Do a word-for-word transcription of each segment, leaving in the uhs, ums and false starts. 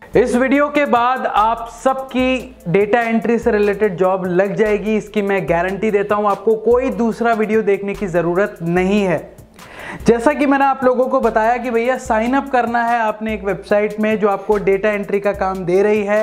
इस वीडियो के बाद आप सबकी डेटा एंट्री से रिलेटेड जॉब लग जाएगी, इसकी मैं गारंटी देता हूं। आपको कोई दूसरा वीडियो देखने की ज़रूरत नहीं है। जैसा कि मैंने आप लोगों को बताया कि भैया साइन अप करना है आपने एक वेबसाइट में जो आपको डेटा एंट्री का काम दे रही है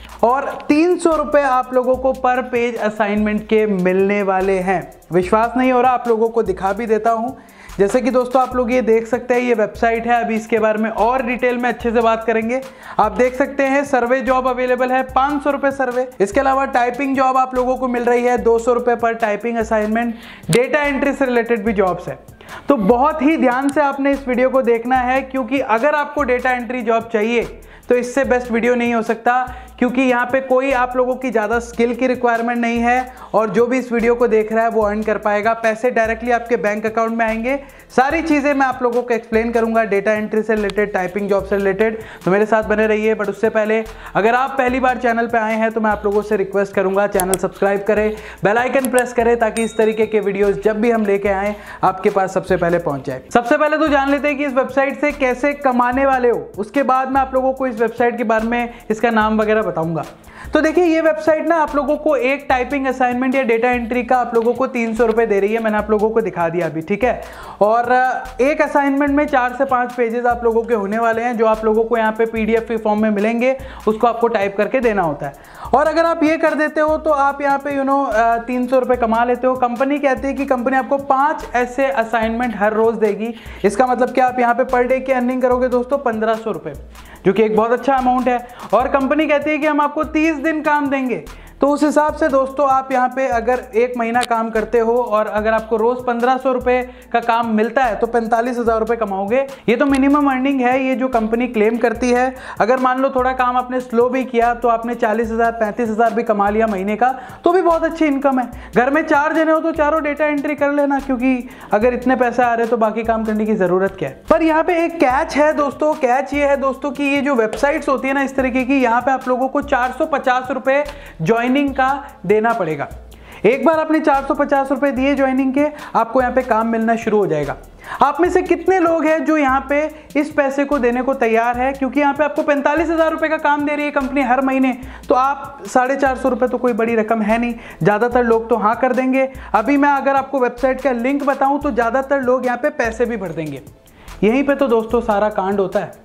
और तीन सौ रुपये आप लोगों को पर पेज असाइनमेंट के मिलने वाले हैं। विश्वास नहीं हो रहा, आप लोगों को दिखा भी देता हूं। जैसे कि दोस्तों आप लोग ये देख सकते हैं, ये वेबसाइट है। अभी इसके बारे में और डिटेल में अच्छे से बात करेंगे। आप देख सकते हैं सर्वे जॉब अवेलेबल है, पाँच सौ रुपये सर्वे। इसके अलावा टाइपिंग जॉब आप लोगों को मिल रही है दो सौ रुपये पर टाइपिंग असाइनमेंट। डेटा एंट्री से रिलेटेड भी जॉब्स है। तो बहुत ही ध्यान से आपने इस वीडियो को देखना है, क्योंकि अगर आपको डेटा एंट्री जॉब चाहिए तो इससे बेस्ट वीडियो नहीं हो सकता, क्योंकि यहाँ पे कोई आप लोगों की ज़्यादा स्किल की रिक्वायरमेंट नहीं है और जो भी इस वीडियो को देख रहा है वो अर्न कर पाएगा। पैसे डायरेक्टली आपके बैंक अकाउंट में आएंगे। सारी चीज़ें मैं आप लोगों को एक्सप्लेन करूंगा डेटा एंट्री से रिलेटेड, टाइपिंग जॉब से रिलेटेड। तो मेरे साथ बने रहिए। बट उससे पहले अगर आप पहली बार चैनल पर आए हैं तो मैं आप लोगों से रिक्वेस्ट करूँगा चैनल सब्सक्राइब करें, बेल आइकन प्रेस करें, ताकि इस तरीके के वीडियोज़ जब भी हम लेके आएँ आपके पास सबसे पहले पहुँच जाए। सबसे पहले तो जान लेते हैं कि इस वेबसाइट से कैसे कमाने वाले हो, उसके बाद मैं आप लोगों को इस वेबसाइट के बारे में, इसका नाम वगैरह बताऊंगा। तो देखिए ये वेबसाइट ना आप लोगों को एक टाइपिंग असाइनमेंट या डेटा एंट्री का आप लोगों को तीन सौ रुपये दे रही है। मैंने आप लोगों को दिखा दिया अभी, ठीक है। और एक असाइनमेंट में चार से पाँच पेजेस आप लोगों के होने वाले हैं, जो आप लोगों को यहाँ पे पीडीएफ के फॉर्म में मिलेंगे। उसको आपको टाइप करके देना होता है। और अगर आप ये कर देते हो तो आप यहाँ पे यू नो तीन सौ रुपये कमा लेते हो। कंपनी कहती है कि कंपनी आपको पाँच ऐसे असाइनमेंट हर रोज़ देगी। इसका मतलब क्या, आप यहाँ पे पर डे की अर्निंग करोगे दोस्तों पंद्रह सौ रुपये, जो कि एक बहुत अच्छा अमाउंट है। और कंपनी कहती है कि हम आपको तीस दिन काम देंगे। तो उस हिसाब से दोस्तों आप यहाँ पे अगर एक महीना काम करते हो और अगर आपको रोज़ पंद्रह सौ रुपये का काम मिलता है तो पैंतालीस हज़ार रुपये कमाओगे। ये तो मिनिमम अर्निंग है, ये जो कंपनी क्लेम करती है। अगर मान लो थोड़ा काम आपने स्लो भी किया तो आपने चालीस हज़ार पैंतीस हज़ार भी कमा लिया महीने का, तो भी बहुत अच्छी इनकम है। घर में चार जने हो तो चारों डेटा एंट्री कर लेना, क्योंकि अगर इतने पैसे आ रहे तो बाकी काम करने की ज़रूरत क्या है। पर यहाँ पे एक कैच है दोस्तों। कैच ये है दोस्तों कि ये जो वेबसाइट्स होती है ना इस तरीके की, यहाँ पे आप लोगों को चार सौ पचास रुपये ज्वाइनिंग का देना पड़ेगा। एक बार आपने चार सौ पचास रुपए दिए ज्वाइनिंग के, आपको यहाँ पे काम मिलना शुरू हो जाएगा। आप में से कितने लोग हैं जो यहाँ पे इस पैसे को देने को तैयार है, क्योंकि यहाँ पे आपको पैंतालीस हजार रुपए का काम दे रही है कंपनी हर महीने। तो आप साढ़े चार सौ रुपए तो कोई बड़ी रकम है नहीं। ज़्यादातर लोग तो हाँ कर देंगे। अभी मैं अगर आपको वेबसाइट का लिंक बताऊँ तो ज़्यादातर लोग यहाँ पे पैसे भी भर देंगे। यहीं पर तो दोस्तों सारा कांड होता है,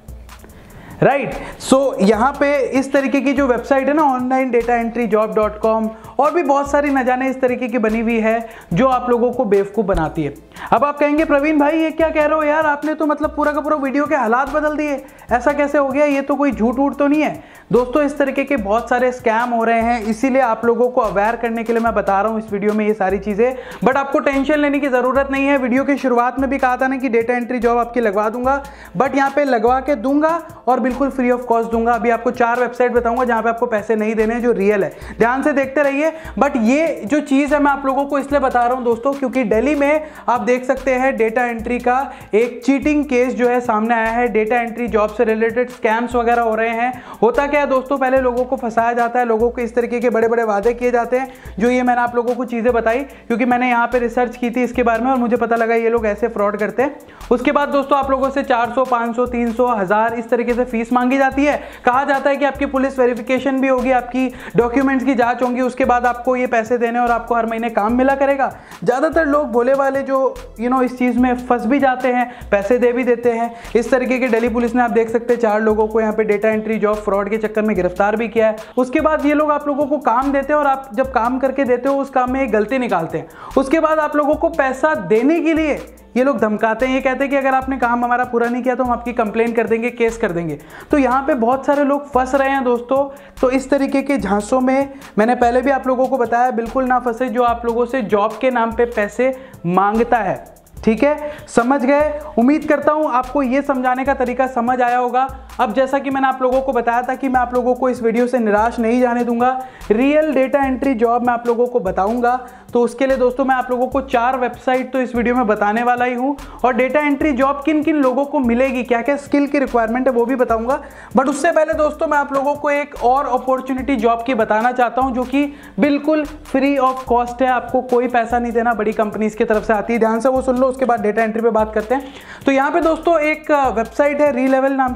राइट। सो यहाँ पे इस तरीके की जो वेबसाइट है ना, online data entry job dot com, और भी बहुत सारी न जाने इस तरीके की बनी हुई है जो आप लोगों को बेवकूफ़ बनाती है। अब आप कहेंगे प्रवीण भाई ये क्या कह रहे हो यार, आपने तो मतलब पूरा का पूरा वीडियो के हालात बदल दिए, ऐसा कैसे हो गया, ये तो कोई झूठ वूठ तो नहीं है। दोस्तों इस तरीके के बहुत सारे स्कैम हो रहे हैं, इसीलिए आप लोगों को अवेयर करने के लिए मैं बता रहा हूँ इस वीडियो में ये सारी चीज़ें। बट आपको टेंशन लेने की ज़रूरत नहीं है। वीडियो की शुरुआत में भी कहा था ना कि डेटा एंट्री जॉब आपकी लगवा दूंगा, बट यहाँ पे लगवा के दूंगा और बिल्कुल फ्री ऑफ कॉस्ट दूंगा। अभी आपको चार वेबसाइट बताऊंगा जहाँ पे आपको पैसे नहीं देने, जो रियल है। ध्यान से देखते रहिए। बट ये जो चीज़ है मैं आप लोगों को इसलिए बता रहा हूँ दोस्तों, क्योंकि दिल्ली में आप देख सकते हैं डेटा एंट्री का एक चीटिंग केस जो है सामने आया है। डेटा एंट्री जॉब से रिलेटेड स्कैम्स वगैरह हो रहे हैं। होता क्या है दोस्तों, पहले लोगों को फंसाया जाता है, लोगों को इस तरीके के बड़े बड़े वादे किए जाते हैं, जो ये मैंने आप लोगों को चीज़ें बताई क्योंकि मैंने यहाँ पे रिसर्च की थी इसके बारे में और मुझे पता लगा ये लोग ऐसे फ्रॉड करते हैं। उसके बाद दोस्तों आप लोगों से चार सौ पाँच सौ तीन सौ हज़ार इस तरीके से फीस मांगी जाती है। कहा जाता है कि आपकी पुलिस वेरिफिकेशन भी होगी, आपकी डॉक्यूमेंट्स की जांच होगी, उसके बाद आपको ये पैसे देने और आपको हर महीने काम मिला करेगा। ज़्यादातर लोग भोले वाले जो यू नो इस चीज़ में फंस भी जाते हैं, पैसे दे भी देते हैं। इस तरीके की दिल्ली पुलिस ने आप देख सकते हैं चार लोगों को यहाँ पे डेटा एंट्री जॉब फ्रॉड के चक्कर में गिरफ्तार भी किया है। उसके बाद ये लोग आप लोगों को काम देते हैं और आप जब काम करके देते हो उस काम में एक गलती निकालते हैं। उसके बाद आप लोगों को पैसा देने के लिए ये लोग धमकाते हैं। ये कहते हैं कि अगर आपने काम हमारा पूरा नहीं किया तो हम आपकी कंप्लेन कर देंगे, केस कर देंगे। तो यहाँ पे बहुत सारे लोग फंस रहे हैं दोस्तों। तो इस तरीके के झांसों में मैंने पहले भी आप लोगों को बताया, बिल्कुल ना फंसे जो आप लोगों से जॉब के नाम पे पैसे मांगता है। ठीक है, समझ गए। उम्मीद करता हूं आपको ये समझाने का तरीका समझ आया होगा। अब जैसा कि मैंने आप लोगों को बताया था कि मैं आप लोगों को इस वीडियो से निराश नहीं जाने दूंगा, रियल डेटा एंट्री जॉब मैं आप लोगों को बताऊंगा। तो उसके लिए दोस्तों मैं आप लोगों को चार वेबसाइट तो इस वीडियो में बताने वाला ही हूं, और डेटा एंट्री जॉब किन किन लोगों को मिलेगी, क्या क्या स्किल की रिक्वायरमेंट है वो भी बताऊंगा। बट उससे पहले दोस्तों मैं आप लोगों को एक और अपॉर्चुनिटी जॉब की बताना चाहता हूं, जो कि बिल्कुल फ्री ऑफ कॉस्ट है। आपको कोई पैसा नहीं देना, बड़ी कंपनीज की तरफ से आती है। ध्यान से वो सुन लो, उसके बाद डेटा एंट्री पे बात करते हैं। तो यहाँ पे दोस्तों एक वेबसाइट है री लेवल नाम से, पहले आप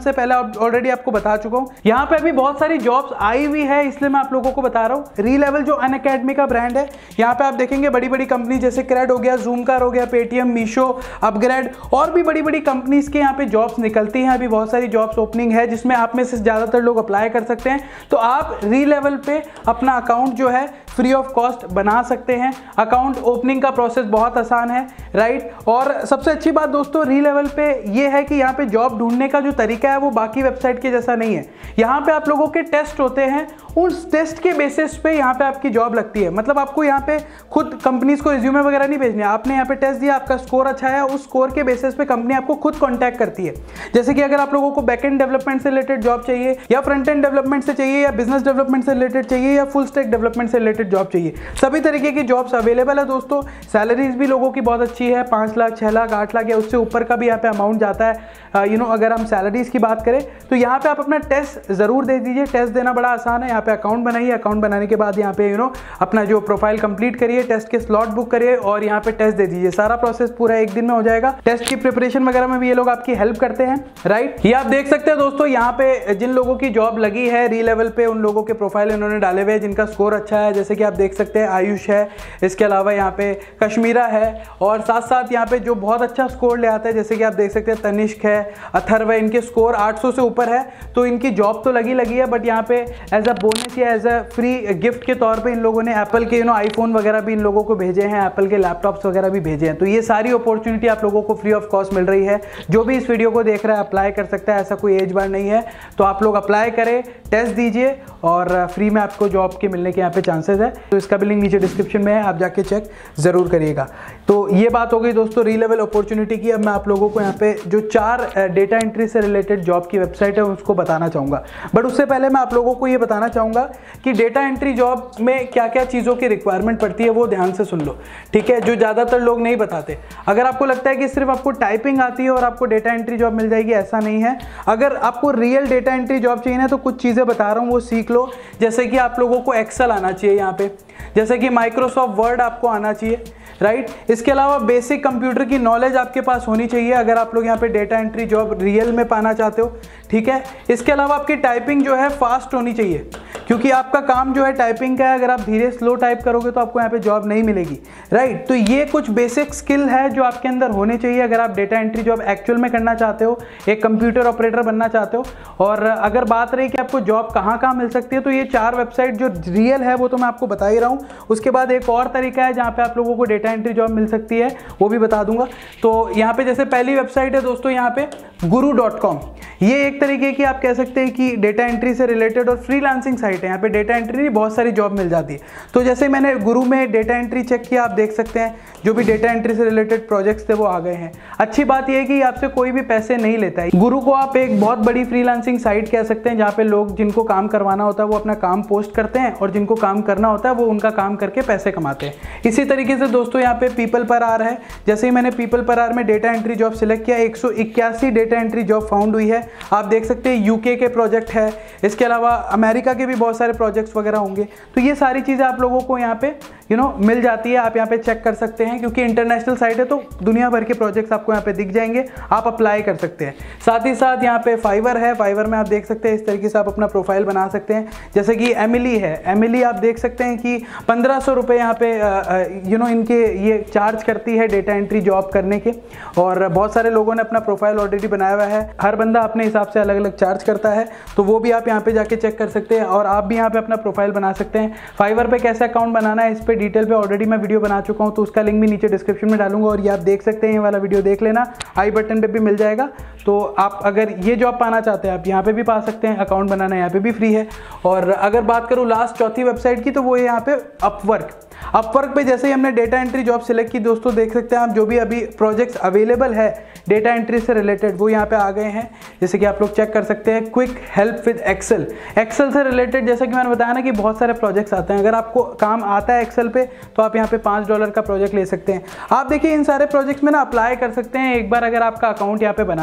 आप ऑलरेडी आपको बता चुका हूँ। यहाँ पे अभी बहुत सारी जॉब्स आई हुई है, इसलिए मैं आप लोगों को बता रहा हूँ। रीलेवल जो अनअकैडमी का ब्रांड है, यहाँ पे आप देखेंगे बड़ी बड़ी कंपनी जैसे क्रेड हो गया, ज़ूमकार हो गया, पेटीएम, मीशो, अपग्रेड और भी बड़ी बड़ी कंपनीज के यहाँ पे जॉब्स निकलती हैं। अभी बहुत सारी जॉब्स ओपनिंग है जिसमें आप में से ज़्यादातर लोग अप्लाई कर सकते हैं। तो आप रीलेवल पे अपना अकाउंट जो है फ्री ऑफ कॉस्ट बना सकते हैं। अकाउंट ओपनिंग का प्रोसेस बहुत आसान है, राइट। और सबसे अच्छी बात दोस्तों रीलेवल पे ये है कि यहाँ पे जॉब ढूंढने का जो तरीका है वो बाकी वेबसाइट के जैसा नहीं है। यहाँ पे आप लोगों के टेस्ट होते हैं, उस टेस्ट के बेसिस पे यहाँ पे आपकी जॉब लगती है। मतलब आपको यहाँ पे खुद कंपनीज को रिज्यूमे वगैरह नहीं भेजने, आपने यहाँ पे टेस्ट दिया, आपका स्कोर अच्छा है, उस स्कोर के बेसिस पे कंपनी आपको खुद कॉन्टैक्ट करती है। जैसे कि अगर आप लोगों को बैकएंड डेवलपमेंट से रिलेटेड जॉब चाहिए, या फ्रंट एंड डेवलपमेंट से चाहिए, या बिजनेस डेवलपमेंट से रिलेटेड चाहिए, या फुल स्टैक डेवलपमेंट से रिलेटेड जॉब चाहिए, सभी तरीके की जॉब्स अवेलेबल है दोस्तों। सैलरीज भी लोगों की बहुत अच्छी है, पाँच लाख छः लाख आठ लाख या उससे ऊपर का भी यहाँ पे अमाउंट जाता है। यू नो अगर हम सैलरीज की बात करें तो यहाँ पे आप अपना टेस्ट ज़रूर दे दीजिए। टेस्ट देना बड़ा आसान है। यहाँ पे अकाउंट बनाइए, अकाउंट बनाने के बाद यहाँ पे यू नो अपना जो प्रोफाइल कंप्लीट करिए, टेस्ट के स्लॉट बुक करिए और यहाँ पे टेस्ट दे दीजिए। सारा प्रोसेस पूरा एक दिन में हो जाएगा। टेस्ट की प्रिपरेशन वगैरह में भी ये लोग आपकी हेल्प करते हैं, राइट। ये आप देख सकते हैं दोस्तों, यहाँ पे जिन लोगों की जॉब लगी है रीलेवल पे, उन लोगों के प्रोफाइल इन्होंने डाले हुए हैं जिनका स्कोर अच्छा है। जैसे कि आप देख सकते हैं आयुष है, इसके अलावा यहाँ पे कश्मीरा है, और साथ साथ यहाँ पे जो बहुत अच्छा स्कोर ले आता है जैसे कि आप देख सकते हैं तनिष्क है, अथर्व है, इनके स्कोर आठ सौ से ऊपर है। तो इनकी जॉब तो लगी लगी है, बट यहाँ पे एज अ बोनस या एज अ फ्री गिफ्ट के तौर पे इन लोगों ने एप्पल के यू नो आईफोन वगैरह भी इन लोगों को भेजे हैं, एप्पल के लैपटॉप्स वगैरह भी भेजे हैं। तो ये सारी अपॉर्चुनिटी आप लोगों को फ्री ऑफ कॉस्ट मिल रही है। जो भी इस वीडियो को देख रहा है अप्लाई कर सकता है, ऐसा कोई एज बार नहीं है। तो आप लोग अप्लाई करें, टेस्ट दीजिए और फ्री में आपको जॉब के मिलने के यहाँ पे चांसेस है। तो इसका भी लिंक नीचे डिस्क्रिप्शन में है, आप जाके चेक जरूर करिएगा। तो ये बात हो गई दोस्तों रीलेवल अपॉर्चुनिटी की। अब मैं आप लोगों को यहाँ पे जो चार डेटा एंट्री से रिलेटेड जॉब की वेबसाइट है उसको बताना चाहूँगा। बट उससे पहले मैं आप लोगों को ये बताना चाहूँगा कि डेटा एंट्री जॉब में क्या क्या चीज़ों की रिक्वायरमेंट पड़ती है, वो ध्यान से सुन लो, ठीक है, जो ज़्यादातर लोग नहीं बताते। अगर आपको लगता है कि सिर्फ आपको टाइपिंग आती है और आपको डेटा एंट्री जॉब मिल जाएगी, ऐसा नहीं है। अगर आपको रियल डेटा एंट्री जॉब चाहिए ना, तो कुछ चीज़ें बता रहा हूँ वो सीख लो। जैसे कि आप लोगों को एक्सेल आना चाहिए यहाँ पे, जैसे कि माइक्रोसॉफ्ट वर्ड आपको आना चाहिए, राइट। इसके अलावा बेसिक कंप्यूटर की नॉलेज आपके पास होनी चाहिए अगर आप लोग यहाँ पे डेटा एंट्री जॉब रियल में पाना चाहते हो, ठीक है। इसके अलावा आपकी टाइपिंग जो है फास्ट होनी चाहिए, क्योंकि आपका काम जो है टाइपिंग का है। अगर आप धीरे स्लो टाइप करोगे तो आपको यहाँ पे जॉब नहीं मिलेगी, राइट। तो ये कुछ बेसिक स्किल है जो आपके अंदर होने चाहिए अगर आप डेटा एंट्री जॉब एक्चुअल में करना चाहते हो, एक कंप्यूटर ऑपरेटर बनना चाहते हो। और अगर बात रही कि आपको जॉब कहाँ कहाँ मिल सकती है, तो ये चार वेबसाइट जो रियल है वो तो मैं आपको बता ही रहा हूँ। उसके बाद एक और तरीका है जहाँ पे आप लोगों को डेटा एंट्री जॉब मिल सकती है, वो भी बता दूंगा। तो यहाँ पे जैसे पहली वेबसाइट है दोस्तों यहाँ पे गुरु डॉट कॉम। ये एक तरीके की आप कह सकते हैं कि डेटा एंट्री से रिलेटेड और फ्रीलांसिंग साइट है। यहाँ पे डेटा एंट्री नहीं, बहुत सारी जॉब मिल जाती है। तो जैसे मैंने गुरु में डेटा एंट्री चेक किया, आप देख सकते हैं जो भी डेटा एंट्री से रिलेटेड प्रोजेक्ट्स थे वो आ गए हैं। अच्छी बात यह है कि आपसे कोई भी पैसे नहीं लेता है। गुरु को आप एक बहुत बड़ी फ्रीलांसिंग साइट कह सकते हैं, जहाँ पे लोग जिनको काम करवाना होता है वो अपना काम पोस्ट करते हैं और जिनको काम करना होता है वो उनका काम करके पैसे कमाते हैं। इसी तरीके से दोस्तों यहाँ पे पीपल पर आर है। जैसे ही मैंने पीपल पर आर में डेटा एंट्री जॉब सिलेक्ट किया, एक सौ इक्यासी डेटा एंट्री जॉब फाउंड हुई है। आप देख सकते हैं यूके के प्रोजेक्ट है, इसके अलावा अमेरिका के भी बहुत सारे प्रोजेक्ट्स वगैरह होंगे। तो ये सारी चीज़ें आप लोगों को यहाँ पे यू नो मिल जाती है। आप यहाँ पे चेक कर सकते हैं, क्योंकि इंटरनेशनल साइट है तो दुनिया भर के प्रोजेक्ट्स आपको यहाँ पे दिख जाएंगे, आप अप्लाई कर सकते हैं। साथ ही साथ यहाँ पे फाइवर है। फाइवर में आप देख सकते हैं इस तरीके से आप अपना प्रोफाइल बना सकते हैं। जैसे कि एमिली है, एमिली आप देख सकते हैं कि पंद्रह सौ रुपये यहाँ पे यू नो इनके ये चार्ज करती है डेटा एंट्री जॉब करने के। और बहुत सारे लोगों ने अपना प्रोफाइल ऑलरेडी बनाया हुआ है। हर बंदा अपने हिसाब से अलग अलग चार्ज करता है, तो वो भी आप यहाँ पे जाके चेक कर सकते हैं और आप भी यहाँ पे अपना प्रोफाइल बना सकते हैं। फाइवर पे कैसे अकाउंट बनाना है इस पे डिटेल पे ऑलरेडी मैं वीडियो बना चुका हूँ, तो उसका लिंक भी नीचे डिस्क्रिप्शन में डालूंगा और ये आप देख सकते हैं। ये वाला वीडियो देख लेना, आई बटन पे भी मिल जाएगा। तो आप अगर ये जॉब पाना चाहते हैं आप यहाँ पे भी पा सकते हैं। अकाउंट बनाना यहाँ पे भी फ्री है। और अगर बात करूँ लास्ट चौथी वेबसाइट की, तो वो है यहाँ पे अपवर्क। अपवर्क पे जैसे ही हमने डेटा एंट्री जॉब सिलेक्ट की दोस्तों, देख सकते हैं आप जो भी अभी प्रोजेक्ट्स अवेलेबल है डेटा एंट्री से रिलेटेड वो यहाँ पे आ गए हैं। जैसे कि आप लोग चेक कर सकते हैं, quick help with Excel. Excel से रिलेटेड जैसे कि मैंने बताया ना कि बहुत सारे प्रोजेक्ट्स आते हैं। अगर आपको काम आता है एक्सेल पे तो आप यहाँ पे पाँच डॉलर का प्रोजेक्ट ले सकते हैं। आप देखिए इन सारे प्रोजेक्ट्स में ना अप्लाई कर सकते हैं एक बार अगर आपका अकाउंट यहाँ पे बना हुआ है।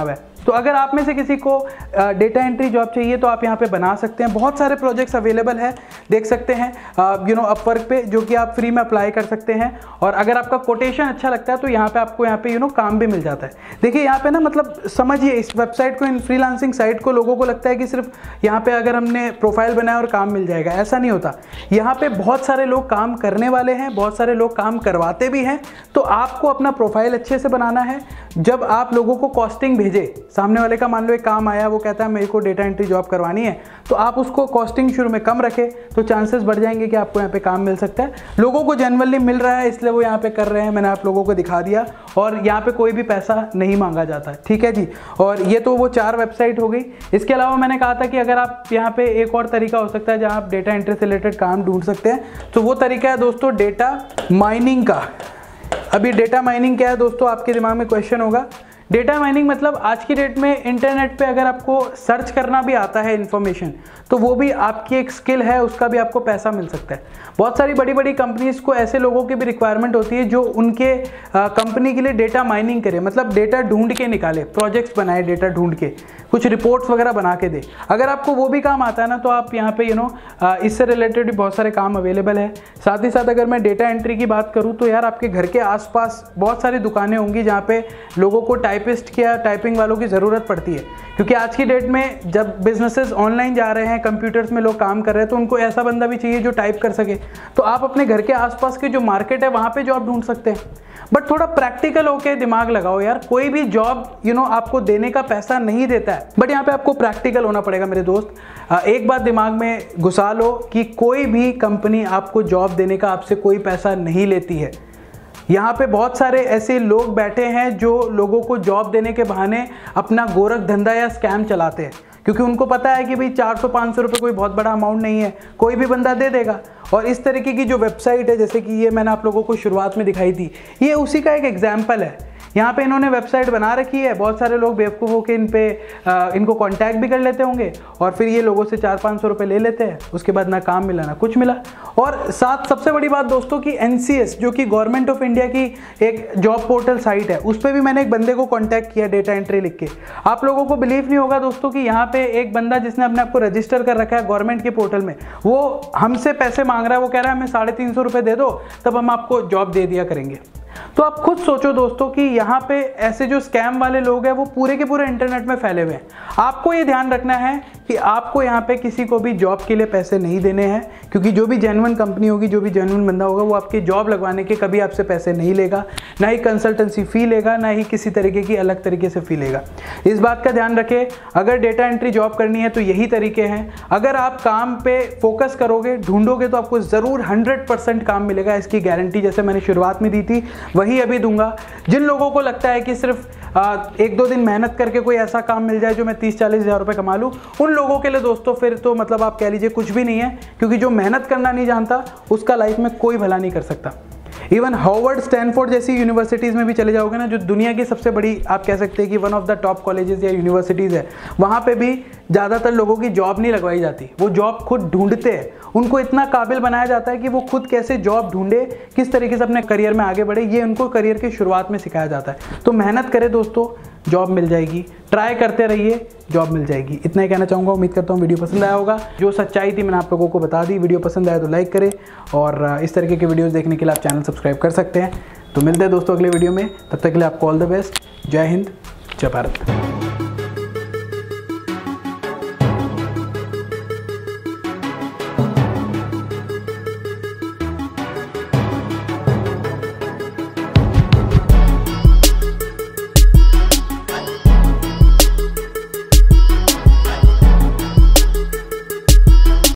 तो अगर आप में से किसी को डेटा एंट्री जॉब चाहिए तो आप यहाँ पे बना सकते हैं। बहुत सारे प्रोजेक्ट्स अवेलेबल है, देख सकते हैं यू नो अपवर्क पे, जो कि आप फ्री में अप्लाई कर सकते हैं। और अगर आपका कोटेशन अच्छा लगता है तो यहाँ पे आपको यहाँ पे यू नो काम भी मिल जाता है। देखिए यहाँ पे ना मतलब समझिए इस वेबसाइट को, इन फ्रीलांसिंग साइट को लोगों को लगता है कि सिर्फ यहाँ पे अगर हमने प्रोफाइल बनाया और काम मिल जाएगा, ऐसा नहीं होता। यहाँ पे बहुत सारे लोग काम करने वाले हैं, बहुत सारे लोग काम करवाते भी हैं। तो आपको अपना प्रोफाइल अच्छे से बनाना है। जब आप लोगों को कॉस्टिंग भेजे, सामने वाले का मान लो एक काम आया, वो कहता है मेरे को डेटा एंट्री जॉब करवानी है, तो आप उसको कॉस्टिंग शुरू में कम रखें तो चांसेस बढ़ जाएंगे कि आपको यहाँ पे काम मिल सकता है। लोगों को जनरली मिल रहा है इसलिए वो यहाँ पे कर रहे हैं, मैंने आप लोगों को दिखा दिया। और यहाँ पे कोई भी पैसा नहीं मांगा जाता है, ठीक है जी। और ये तो वो चार वेबसाइट हो गई। इसके अलावा मैंने कहा था कि अगर आप यहाँ पे एक और तरीका हो सकता है जहाँ आप डेटा एंट्री से रिलेटेड काम ढूंढ सकते हैं, तो वो तरीका है दोस्तों डेटा माइनिंग का। अभी डेटा माइनिंग क्या है दोस्तों, आपके दिमाग में क्वेश्चन होगा। डेटा माइनिंग मतलब आज की डेट में इंटरनेट पे अगर आपको सर्च करना भी आता है इन्फॉर्मेशन, तो वो भी आपकी एक स्किल है, उसका भी आपको पैसा मिल सकता है। बहुत सारी बड़ी बड़ी कंपनीज को ऐसे लोगों की भी रिक्वायरमेंट होती है जो उनके कंपनी के लिए डेटा माइनिंग करे, मतलब डेटा ढूंढ के निकाले, प्रोजेक्ट्स बनाए डेटा ढूंढ के, कुछ रिपोर्ट्स वगैरह बना के दे। अगर आपको वो भी काम आता है ना, तो आप यहाँ पे यू नो इससे रिलेटेड भी बहुत सारे काम अवेलेबल है। साथ ही साथ अगर मैं डेटा एंट्री की बात करूँ तो यार आपके घर के आसपास बहुत सारी दुकानें होंगी जहाँ पे लोगों को टाइपिस्ट या टाइपिंग वालों की ज़रूरत पड़ती है, क्योंकि आज की डेट में जब बिजनेसेस ऑनलाइन जा रहे हैं, कंप्यूटर्स में लोग काम कर रहे हैं, तो उनको ऐसा बंदा भी चाहिए जो टाइप कर सके। तो आप अपने घर के आसपास की जो मार्केट है वहाँ पे जॉब ढूंढ सकते हैं। बट थोड़ा प्रैक्टिकल होके दिमाग लगाओ यार, कोई भी जॉब यू नो आपको देने का पैसा नहीं देता है, बट यहाँ पे आपको प्रैक्टिकल होना पड़ेगा मेरे दोस्त। एक बात दिमाग में घुसा लो कि कोई भी कंपनी आपको जॉब देने का आपसे कोई पैसा नहीं लेती है। यहाँ पे बहुत सारे ऐसे लोग बैठे हैं जो लोगों को जॉब देने के बहाने अपना गोरख धंधा या स्कैम चलाते हैं, क्योंकि उनको पता है कि भाई चार सौ पाँच सौ रुपये कोई बहुत बड़ा अमाउंट नहीं है, कोई भी बंदा दे देगा। और इस तरीके की जो वेबसाइट है, जैसे कि ये मैंने आप लोगों को शुरुआत में दिखाई थी, ये उसी का एक एग्जाम्पल है। यहाँ पे इन्होंने वेबसाइट बना रखी है, बहुत सारे लोग बेवकूफ़ होकर इन पे आ, इनको कांटेक्ट भी कर लेते होंगे और फिर ये लोगों से चार पाँच सौ रुपये ले लेते हैं। उसके बाद ना काम मिला ना कुछ मिला। और साथ सबसे बड़ी बात दोस्तों की एन सी एस, जो कि गवर्नमेंट ऑफ इंडिया की एक जॉब पोर्टल साइट है, उस पर भी मैंने एक बंदे को कॉन्टैक्ट किया डेटा एंट्री लिख के। आप लोगों को बिलीव नहीं होगा दोस्तों कि यहाँ पे एक बंदा जिसने अपने आपको रजिस्टर कर रखा है गवर्नमेंट के पोर्टल में, वो हमसे पैसे मांग रहा है। वो कह रहा है हमें साढ़े तीन सौ रुपये दे दो तब हम आपको जॉब दे दिया करेंगे। तो आप खुद सोचो दोस्तों कि यहाँ पे ऐसे जो स्कैम वाले लोग हैं वो पूरे के पूरे इंटरनेट में फैले हुए हैं। आपको ये ध्यान रखना है कि आपको यहाँ पे किसी को भी जॉब के लिए पैसे नहीं देने हैं, क्योंकि जो भी जेन्युइन कंपनी होगी, जो भी जेन्युइन बंदा होगा, वो आपकी जॉब लगवाने के कभी आपसे पैसे नहीं लेगा, ना ही कंसल्टेंसी फ़ी लेगा, ना ही किसी तरीके की अलग तरीके से फ़ी लेगा। इस बात का ध्यान रखें। अगर डेटा एंट्री जॉब करनी है तो यही तरीके हैं। अगर आप काम पे फोकस करोगे, ढूंढोगे, तो आपको ज़रूर हंड्रेड परसेंट काम मिलेगा, इसकी गारंटी जैसे मैंने शुरुआत में दी थी वही अभी दूंगा। जिन लोगों को लगता है कि सिर्फ आ, एक दो दिन मेहनत करके कोई ऐसा काम मिल जाए जो मैं तीस चालीस हज़ार रुपये कमा लूँ, उन लोगों के लिए दोस्तों फिर तो मतलब आप कह लीजिए कुछ भी नहीं है, क्योंकि जो मेहनत करना नहीं जानता उसका लाइफ में कोई भला नहीं कर सकता। इवन हार्वर्ड, स्टैनफोर्ड जैसी यूनिवर्सिटीज़ में भी चले जाओगे ना, जो दुनिया की सबसे बड़ी आप कह सकते हैं कि one of the top colleges या यूनिवर्सिटीज़ है, वहाँ पे भी ज़्यादातर लोगों की जॉब नहीं लगवाई जाती। वो जॉब खुद ढूंढते हैं। उनको इतना काबिल बनाया जाता है कि वो खुद कैसे जॉब ढूंढे, किस तरीके से अपने करियर में आगे बढ़े, ये उनको करियर की शुरुआत में सिखाया जाता है। तो मेहनत करें दोस्तों, जॉब मिल जाएगी। ट्राई करते रहिए, जॉब मिल जाएगी। इतना ही कहना चाहूँगा। उम्मीद करता हूँ वीडियो पसंद आया होगा। जो सच्चाई थी मैंने आप लोगों को बता दी। वीडियो पसंद आया तो लाइक करें, और इस तरीके के वीडियोस देखने के लिए आप चैनल सब्सक्राइब कर सकते हैं। तो मिलते हैं दोस्तों अगले वीडियो में। तब तक के लिए आपको ऑल द बेस्ट। जय हिंद, जय भारत।